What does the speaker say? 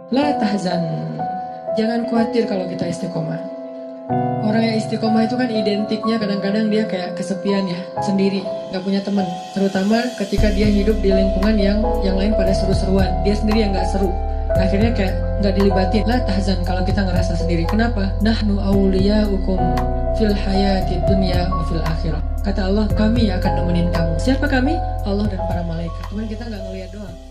La tahzan. Jangan khawatir kalau kita istiqomah. Orang yang istiqomah itu kan identiknya kadang-kadang dia kayak kesepian ya, sendiri, gak punya teman. Terutama ketika dia hidup di lingkungan yang lain pada seru-seruan, dia sendiri yang gak seru. Akhirnya kayak gak dilibatin. La tahzan kalau kita ngerasa sendiri. Kenapa? Nahnu awliyaukum fil hayati dunya wa fil akhirah. Kata Allah, kami akan nemenin kamu. Siapa kami? Allah dan para malaikat. Cuman kita gak ngeliat doang.